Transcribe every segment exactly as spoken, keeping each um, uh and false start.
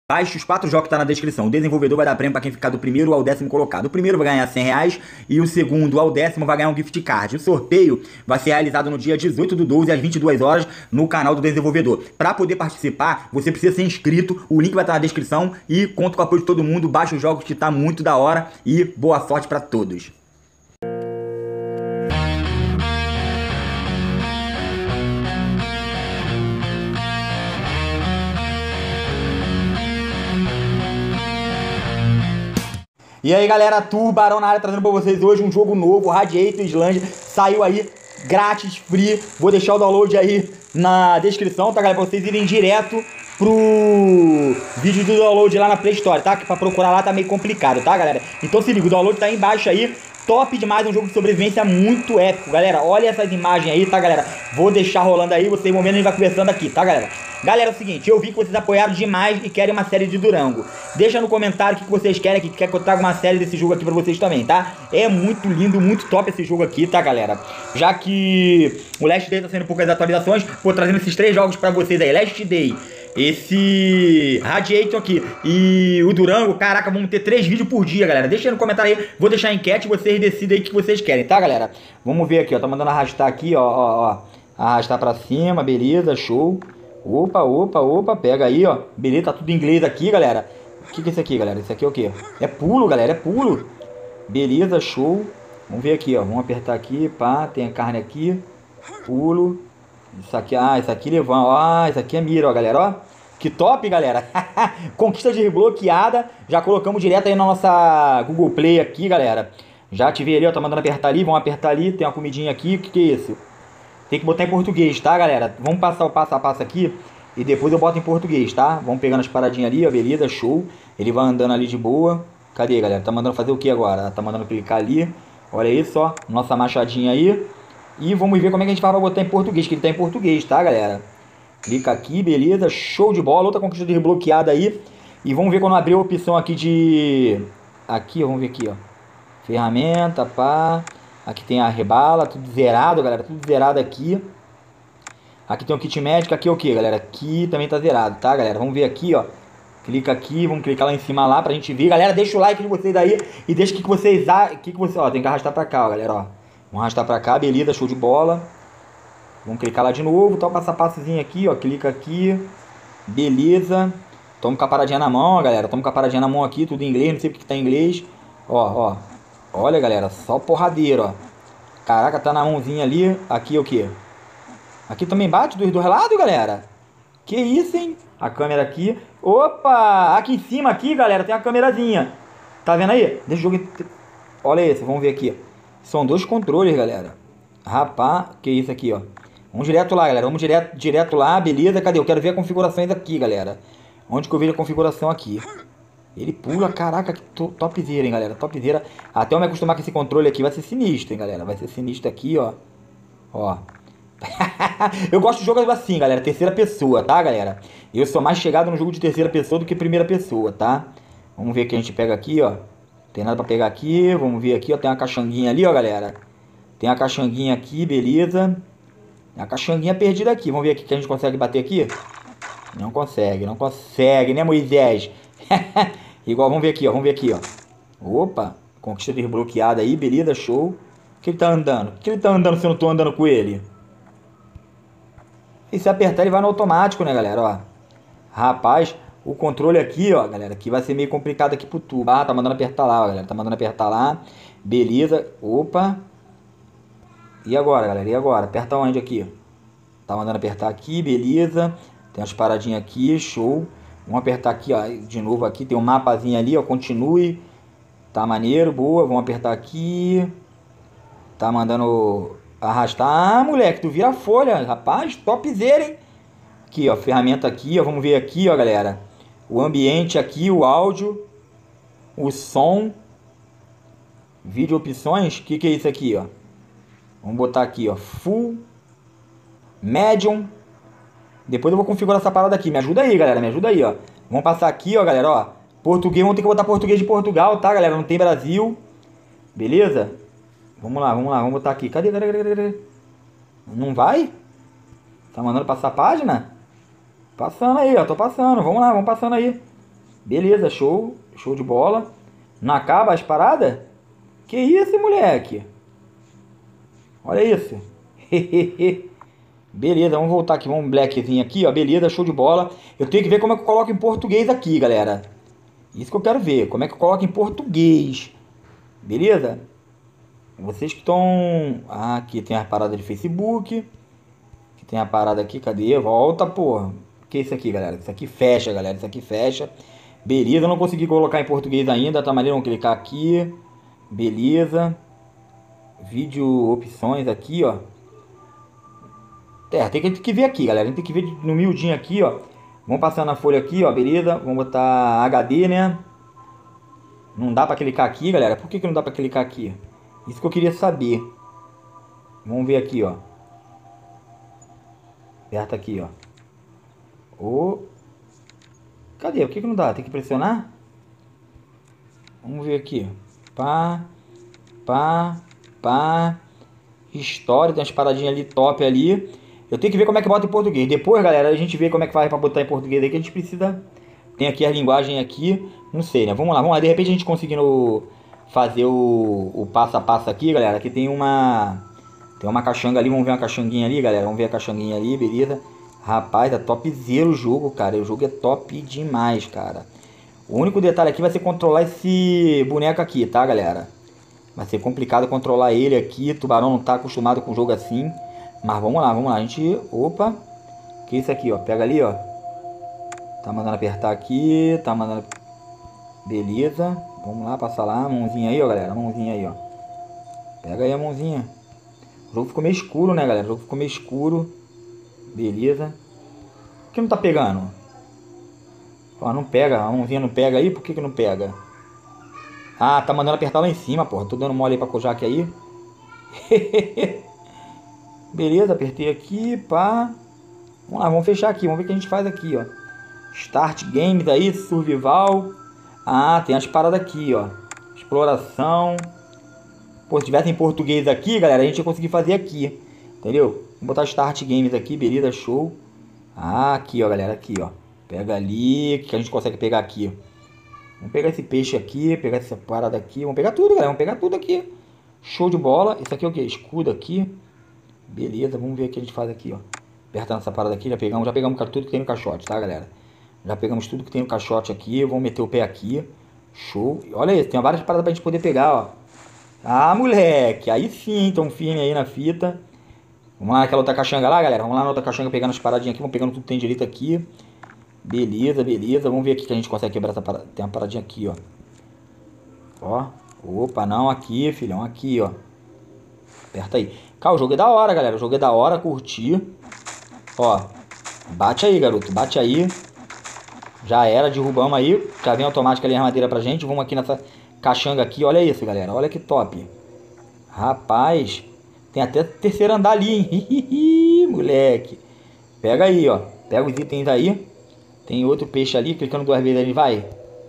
Baixe os quatro jogos que tá na descrição. O desenvolvedor vai dar prêmio para quem ficar do primeiro ao décimo colocado. O primeiro vai ganhar cem reais e o segundo ao décimo vai ganhar um gift card. O sorteio vai ser realizado no dia dezoito do doze às vinte e duas horas no canal do desenvolvedor. Para poder participar, você precisa ser inscrito. O link vai estar na descrição e conto com o apoio de todo mundo. Baixe os jogos que tá muito da hora e boa sorte para todos. E aí galera, Tubarão na área trazendo pra vocês hoje um jogo novo, Radiator Island, saiu aí grátis, free, vou deixar o download aí na descrição, tá galera, pra vocês irem direto pro vídeo do download lá na Play Store, tá? Que pra procurar lá tá meio complicado, tá galera? Então se liga, o download tá aí embaixo aí, top demais, um jogo de sobrevivência muito épico, galera, olha essas imagens aí, tá galera? Vou deixar rolando aí, vocês vão vendo, a gente vai conversando aqui, tá galera? Galera, é o seguinte, eu vi que vocês apoiaram demais e querem uma série de Durango. Deixa no comentário o que vocês querem, que quer que eu traga uma série desse jogo aqui pra vocês também, tá? É muito lindo, muito top esse jogo aqui, tá, galera? Já que o Last Day tá sendo poucas atualizações, vou trazendo esses três jogos pra vocês aí. Last Day, esse Radiator aqui e o Durango, caraca, vamos ter três vídeos por dia, galera. Deixa aí no comentário aí, vou deixar a enquete e vocês decidem aí o que vocês querem, tá, galera? Vamos ver aqui, ó, tá mandando arrastar aqui, ó, ó, ó. Arrastar pra cima, beleza, show. Opa, opa, opa, pega aí, ó. Beleza, tá tudo em inglês aqui, galera. O que que é isso aqui, galera? Isso aqui é o quê? É pulo, galera, é pulo. Beleza, show. Vamos ver aqui, ó. Vamos apertar aqui, pá, tem a carne aqui. Pulo. Isso aqui, ah, isso aqui levando, ah, isso aqui é mira, ó, galera, ó. Que top, galera. Conquista desbloqueada. Já colocamos direto aí na nossa Google Play aqui, galera. Já ativei ali, ó, tá mandando apertar ali. Vamos apertar ali, tem uma comidinha aqui. O que que é isso? Tem que botar em português, tá, galera? Vamos passar o passo a passo aqui e depois eu boto em português, tá? Vamos pegando as paradinhas ali, ó, beleza, show. Ele vai andando ali de boa. Cadê, galera? Tá mandando fazer o que agora? Tá mandando clicar ali. Olha isso, ó. Nossa machadinha aí. E vamos ver como é que a gente faz pra botar em português, que ele tá em português, tá, galera? Clica aqui, beleza, show de bola. Outra conquista desbloqueada aí. E vamos ver quando abrir a opção aqui de... Aqui, ó, vamos ver aqui, ó. Ferramenta, pá... Aqui tem a rebala, tudo zerado, galera, tudo zerado aqui. Aqui tem o kit médico, aqui é o que, galera? Aqui também tá zerado, tá, galera? Vamos ver aqui, ó. Clica aqui, vamos clicar lá em cima lá pra gente ver. Galera, deixa o like de vocês aí e deixa o que, que vocês... O que, que vocês... Ó, tem que arrastar pra cá, ó, galera, ó. Vamos arrastar pra cá, beleza, show de bola. Vamos clicar lá de novo, tá o passo a passozinho aqui, ó. Clica aqui, beleza. Toma com a paradinha na mão, ó, galera. Toma com a paradinha na mão aqui, tudo em inglês, não sei porque que tá em inglês. Ó, ó. Olha, galera, só porradeiro, ó. Caraca, tá na mãozinha ali. Aqui é o que? Aqui também bate dos dois lados, galera. Que isso, hein? A câmera aqui. Opa! Aqui em cima, aqui, galera, tem a câmerazinha. Tá vendo aí? Deixa o jogo... Olha esse, vamos ver aqui. São dois controles, galera. Rapaz, que isso aqui, ó. Vamos direto lá, galera. Vamos direto, direto lá, beleza. Cadê? Eu quero ver as configurações aqui, galera. Onde que eu vejo a configuração aqui? Ele pula, caraca, que topzera, hein, galera, topzera. Até eu me acostumar com esse controle aqui, vai ser sinistro, hein, galera. Vai ser sinistro aqui, ó. Ó. Eu gosto de jogos assim, galera, terceira pessoa, tá, galera? Eu sou mais chegado no jogo de terceira pessoa do que primeira pessoa, tá? Vamos ver o que a gente pega aqui, ó. Tem nada pra pegar aqui, vamos ver aqui, ó. Tem uma caixanguinha ali, ó, galera. Tem uma caixanguinha aqui, beleza. Tem uma caixanguinha perdida aqui. Vamos ver aqui que a gente consegue bater aqui. Não consegue, não consegue, né, Moisés? Igual, vamos ver aqui, ó, vamos ver aqui, ó. Opa, conquista desbloqueada aí, beleza, show. Que ele tá andando? Que ele tá andando se eu não tô andando com ele? E se apertar ele vai no automático, né, galera, ó. Rapaz, o controle aqui, ó, galera, aqui vai ser meio complicado aqui pro tubo. Ah, tá mandando apertar lá, ó, galera, tá mandando apertar lá. Beleza, opa. E agora, galera, e agora? Aperta onde aqui? Tá mandando apertar aqui, beleza. Tem umas paradinhas aqui, show. Vamos apertar aqui, ó, de novo aqui, tem um mapazinho ali, ó, continue. Tá maneiro, boa, vamos apertar aqui. Tá mandando arrastar. Ah, moleque, tu vira a folha, rapaz, topzera, hein? Aqui, ó, ferramenta aqui, ó, vamos ver aqui, ó, galera. O ambiente aqui, o áudio, o som. Vídeo opções, o que que é isso aqui, ó? Vamos botar aqui, ó, full, medium. Depois eu vou configurar essa parada aqui. Me ajuda aí, galera. Me ajuda aí, ó. Vamos passar aqui, ó, galera, ó. Português, vamos ter que botar português de Portugal, tá, galera? Não tem Brasil. Beleza? Vamos lá, vamos lá. Vamos botar aqui. Cadê, cadê, cadê, cadê? Não vai? Tá mandando passar a página? Passando aí, ó. Tô passando. Vamos lá, vamos passando aí. Beleza, show. Show de bola. Não acaba as paradas? Que isso, moleque? Olha isso. Beleza, vamos voltar aqui. Vamos um blackzinho aqui, ó. Beleza, show de bola. Eu tenho que ver como é que eu coloco em português aqui, galera. Isso que eu quero ver. Como é que eu coloco em português. Beleza? Vocês que estão... Ah, aqui tem a parada de Facebook. Aqui tem a parada aqui. Cadê? Volta, porra. O que é isso aqui, galera? Isso aqui fecha, galera. Isso aqui fecha. Beleza, eu não consegui colocar em português ainda. Tá maneiro, vamos clicar aqui. Beleza. Vídeo opções aqui, ó. É, tem que, tem que ver aqui, galera. A gente tem que ver no miudinho aqui, ó. Vamos passar na folha aqui, ó. Beleza. Vamos botar H D, né? Não dá pra clicar aqui, galera. Por que que não dá pra clicar aqui? Isso que eu queria saber. Vamos ver aqui, ó. Aperta aqui, ó. Oh. Cadê? Por que que não dá? Tem que pressionar? Vamos ver aqui. Pá. Pá. Pá. História. Tem umas paradinhas ali top ali. Eu tenho que ver como é que bota em português. Depois, galera, a gente vê como é que faz pra botar em português aí. Que a gente precisa... Tem aqui a linguagem aqui. Não sei, né? Vamos lá, vamos lá. De repente a gente conseguindo... fazer o, o passo a passo aqui, galera. Aqui tem uma tem uma caxanga ali, vamos ver uma caxanguinha ali, galera. Vamos ver a caxanguinha ali, beleza. Rapaz, é topzera o jogo, cara. O jogo é top demais, cara. O único detalhe aqui vai ser controlar esse boneco aqui, tá, galera? Vai ser complicado controlar ele aqui. O Tubarão não tá acostumado com o jogo assim. Mas vamos lá, vamos lá. A gente... Opa. Que é isso aqui, ó. Pega ali, ó. Tá mandando apertar aqui. Tá mandando... Beleza. Vamos lá, passar lá. Mãozinha aí, ó, galera. Mãozinha aí, ó. Pega aí a mãozinha. O jogo ficou meio escuro, né, galera? O jogo ficou meio escuro. Beleza. Por que não tá pegando? Ó, não pega. A mãozinha não pega aí. Por que que não pega? Ah, tá mandando apertar lá em cima, porra. Tô dando mole aí pra Kojak aí. Beleza, apertei aqui, pá. Vamos lá, vamos fechar aqui. Vamos ver o que a gente faz aqui, ó. Start Games aí, Survival. Ah, tem as paradas aqui, ó. Exploração. Pô, se tivesse em português aqui, galera, a gente ia conseguir fazer aqui. Entendeu? Vamos botar Start Games aqui, beleza, show. Ah, aqui, ó, galera, aqui, ó. Pega ali, o que a gente consegue pegar aqui? Vamos pegar esse peixe aqui, pegar essa parada aqui. Vamos pegar tudo, galera, vamos pegar tudo aqui. Show de bola. Isso aqui é o que? Escudo aqui. Beleza, vamos ver o que a gente faz aqui, ó. Apertando essa parada aqui, já pegamos, já pegamos tudo que tem no caixote, tá, galera? Já pegamos tudo que tem no caixote aqui. Vamos meter o pé aqui. Show. Olha isso, tem várias paradas pra gente poder pegar, ó. Ah, moleque. Aí sim, tão firme aí na fita. Vamos lá naquela outra caixanga lá, galera. Vamos lá na outra caixanga pegando as paradinhas aqui. Vamos pegando tudo que tem direito aqui. Beleza, beleza. Vamos ver aqui que a gente consegue quebrar essa parada. Tem uma paradinha aqui, ó. Ó. Opa, não. Aqui, filhão. Aqui, ó. Aperta aí. Cara, o jogo é da hora, galera. O jogo é da hora. Curtir. Ó. Bate aí, garoto. Bate aí. Já era. Derrubamos aí. Já vem automática ali a armadeira pra gente. Vamos aqui nessa caixanga aqui. Olha isso, galera. Olha que top. Rapaz. Tem até terceiro andar ali, hein? Moleque. Pega aí, ó. Pega os itens aí. Tem outro peixe ali. Clicando duas vezes ali. Vai.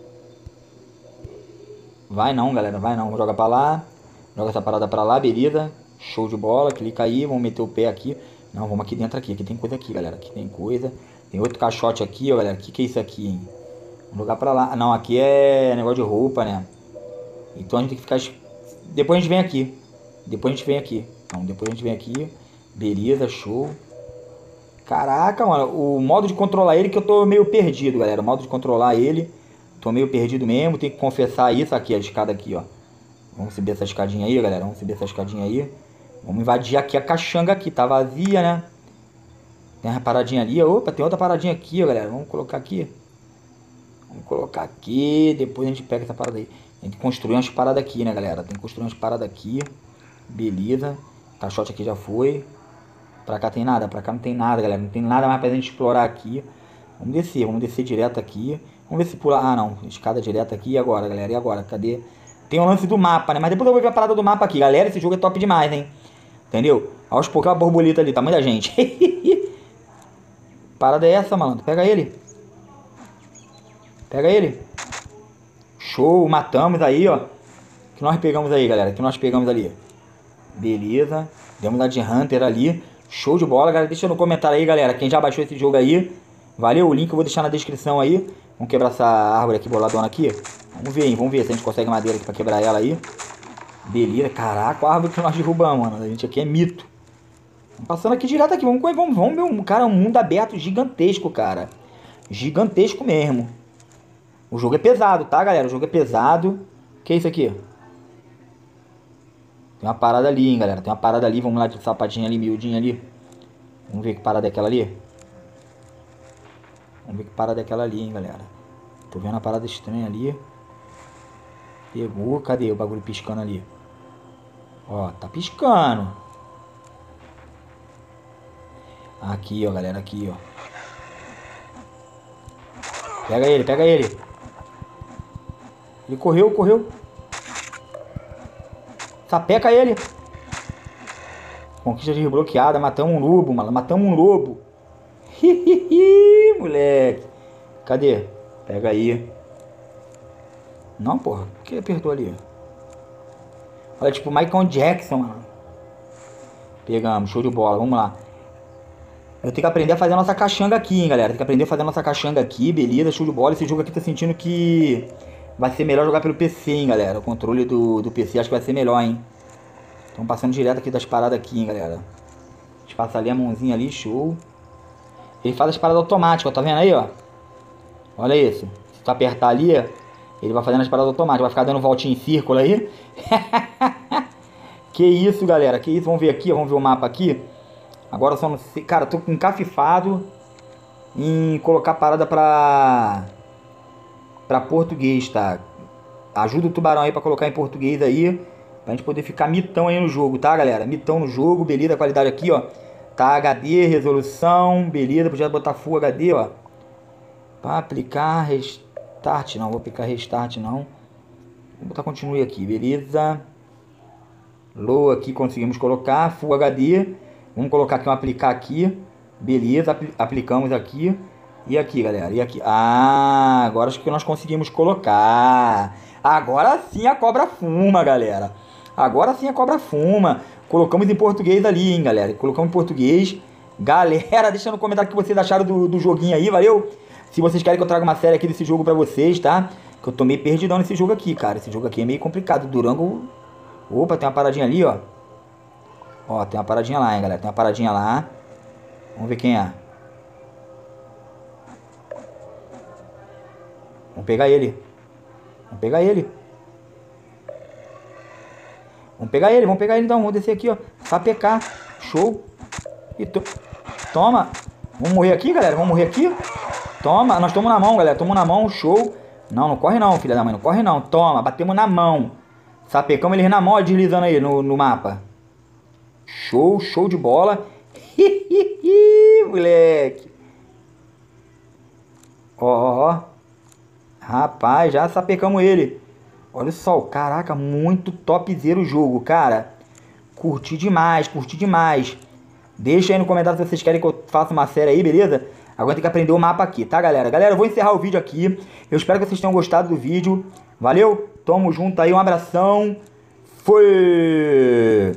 Vai não, galera. Vai não. Joga pra lá. Joga essa parada pra lá. Beleza. Show de bola. Clica aí. Vamos meter o pé aqui. Não, vamos aqui dentro aqui. Aqui tem coisa aqui, galera. Aqui tem coisa. Tem outro caixote aqui, ó, galera. O que que é isso aqui, hein? Vamos jogar pra lá. Não, aqui é negócio de roupa, né? Então a gente tem que ficar... Depois a gente vem aqui. Depois a gente vem aqui. Então, depois a gente vem aqui. Beleza, show. Caraca, mano. O modo de controlar ele que eu tô meio perdido, galera. O modo de controlar ele. Tô meio perdido mesmo. Tem que confessar isso aqui, a escada aqui, ó. Vamos subir essa escadinha aí, galera. Vamos subir essa escadinha aí. Vamos invadir aqui a caixanga aqui. Tá vazia, né? Tem uma paradinha ali. Opa, tem outra paradinha aqui, ó, galera. Vamos colocar aqui. Vamos colocar aqui. Depois a gente pega essa parada aí. Tem que construir umas paradas aqui, né, galera? Tem que construir umas paradas aqui. Beleza. Caixote aqui já foi. Pra cá tem nada? Pra cá não tem nada, galera. Não tem nada mais pra gente explorar aqui. Vamos descer. Vamos descer direto aqui. Vamos ver se pula... Ah, não. Escada direta aqui. E agora, galera? E agora? Cadê? Tem o lance do mapa, né? Mas depois eu vou ver a parada do mapa aqui. Galera, esse jogo é top demais, hein? Entendeu? Aos poucos a borboleta ali. Tamanho da gente. Parada é essa, malandro. Pega ele. Pega ele. Show. Matamos aí, ó. Que nós pegamos aí, galera. Que nós pegamos ali. Beleza. Demos a de Hunter ali. Show de bola, galera. Deixa no comentário aí, galera. Quem já baixou esse jogo aí. Valeu. O link eu vou deixar na descrição aí. Vamos quebrar essa árvore aqui, boladona aqui. Vamos ver, hein? Vamos ver se a gente consegue madeira aqui pra quebrar ela aí. Beleza. Caraca, a árvore que nós derrubamos, mano. A gente aqui é mito. Vamos passando aqui direto aqui. Vamos, vamos, vamos ver um, cara, um mundo aberto gigantesco, cara. Gigantesco mesmo. O jogo é pesado, tá, galera? O jogo é pesado. O que é isso aqui? Tem uma parada ali, hein, galera. Tem uma parada ali. Vamos lá de sapatinha ali, miudinha ali. Vamos ver que parada é aquela ali. Vamos ver que parada é aquela ali, hein, galera. Tô vendo uma parada estranha ali. Pegou. Cadê o bagulho piscando ali? Ó, tá piscando. Aqui, ó, galera. Aqui, ó. Pega ele, pega ele. Ele correu, correu. Sapeca ele. Conquista desbloqueada. Matamos um lobo, mano. Matamos um lobo. Hihihi, moleque. Cadê? Pega aí. Não, porra. Por que apertou ali? Olha, tipo Michael Jackson, mano. Pegamos. Show de bola. Vamos lá. Eu tenho que aprender a fazer a nossa caixanga aqui, hein, galera. Tem que aprender a fazer a nossa caixanga aqui. Beleza, show de bola. Esse jogo aqui tá sentindo que vai ser melhor jogar pelo P C, hein, galera. O controle do, do P C acho que vai ser melhor, hein. Estamos passando direto aqui das paradas aqui, hein, galera. A gente passa ali a mãozinha ali, show. Ele faz as paradas automáticas, ó, tá vendo aí, ó? Olha isso. Se tu apertar ali, ele vai fazendo as paradas automáticas. Vai ficar dando voltinha em círculo aí. Que isso, galera. Que isso. Vamos ver aqui, ó. Vamos ver o mapa aqui. Agora só não sei. Cara, tô encafifado em colocar parada pra... Pra português, tá? Ajuda o Tubarão aí pra colocar em português aí. Pra gente poder ficar mitão aí no jogo, tá, galera? Mitão no jogo, beleza. A qualidade aqui, ó. Tá H D, resolução, beleza. Podia botar Full H D, ó. Pra aplicar restart, não. Vou aplicar restart, não. Vou botar continue aqui, beleza. Low aqui conseguimos colocar. Full H D. Vamos colocar aqui um aplicar aqui. Beleza, apl aplicamos aqui. E aqui, galera, e aqui. Ah, agora acho que nós conseguimos colocar. Agora sim a cobra fuma, galera. Agora sim a cobra fuma. Colocamos em português ali, hein, galera. Colocamos em português. Galera, deixa no comentário o que vocês acharam do, do joguinho aí, valeu? Se vocês querem que eu traga uma série aqui desse jogo pra vocês, tá? Que eu tô meio perdidão nesse jogo aqui, cara. Esse jogo aqui é meio complicado. Durango... Opa, tem uma paradinha ali, ó. Ó, tem uma paradinha lá, hein, galera. Tem uma paradinha lá. Vamos ver quem é. Vamos pegar ele. Vamos pegar ele. Vamos pegar ele, vamos pegar ele então. Vamos descer aqui, ó. Sapecar. Show. E to... Toma. Vamos morrer aqui, galera. Vamos morrer aqui. Toma. Nós estamos na mão, galera. Estamos na mão. Show. Não, não corre não, filha da mãe. Não corre não. Toma. Batemos na mão. Sapecamos eles na mão, deslizando aí no, no mapa. Show. Show de bola. Moleque. Ó, ó, ó. Rapaz, já sapecamos ele. Olha só, caraca, muito topzera o jogo, cara. Curti demais, curti demais. Deixa aí no comentário se vocês querem que eu faça uma série aí, beleza? Agora tem que aprender o mapa aqui, tá, galera? Galera, eu vou encerrar o vídeo aqui. Eu espero que vocês tenham gostado do vídeo. Valeu? Tamo junto aí, um abração. Fui!